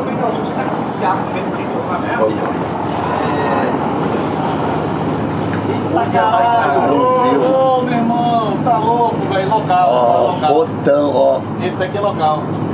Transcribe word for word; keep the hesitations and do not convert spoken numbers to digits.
também não, você tá com já dentro de lá mesmo. Olha, olha. Eita caralho! Ô, ô, meu irmão, tá louco, velho, local, Ó, local. botão, ó. Esse daqui é local.